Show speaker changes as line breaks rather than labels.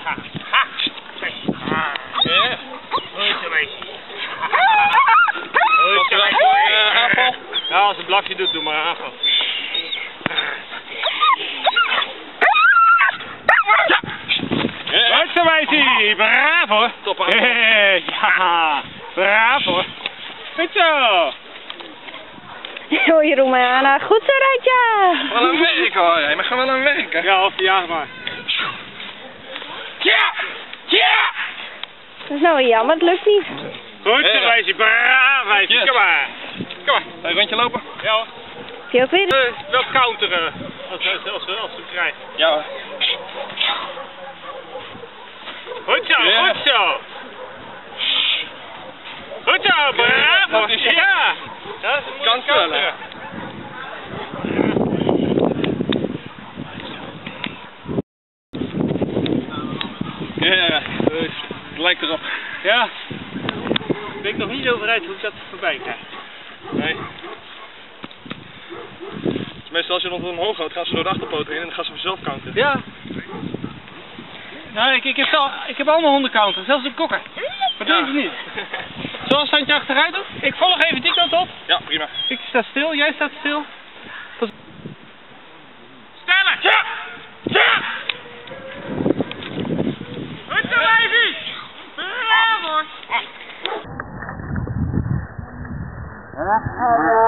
Ha. Ha. Ja. Goed zo, meisje. Goed zo, meisje. Aanval? Ja, als een blafje doet, doe maar aanval. Goed zo, meisje. Bravo.
Top aanval.
Ja, bravo. Goed zo.
Hoi Romana, goed zo Ratje!
Wel aan werken hoor, jij mag wel aan werken.
Ja, of ja, maar.
Ja! Ja!
Dat is nou jammer, het lukt niet.
Goed zo, meisje. Bravo, meisje.
Yes.
Kom maar. Kom maar.
Een rondje lopen?
Ja hoor.
Heb je ook weer?
Wel counteren als we hem krijgen.
Ja hoor.
Goed zo,
Ja.
goed zo. Goed zo, bravo.
Dat is-
Ja. Dat is een mooie
Kan
counteren.
spelen. Ja, het lijkt erop.
Ja. Ik weet nog niet over uit hoe ik dat voorbij krijg.
Nee. Meestal als je rond omhoog gaat, gaan ze door de achterpoot heen en dan gaan ze vanzelf counteren.
Ja. Nou, ik heb allemaal honden counteren, zelfs de kokker. Maar
Ja.
deze niet. Zoals standje achteruit doet. Ik volg even die kant op.
Ja, prima.
Ik sta stil, jij staat stil. Stellen!
Ja! Ja!
Goed zo, meisjes! Bravo!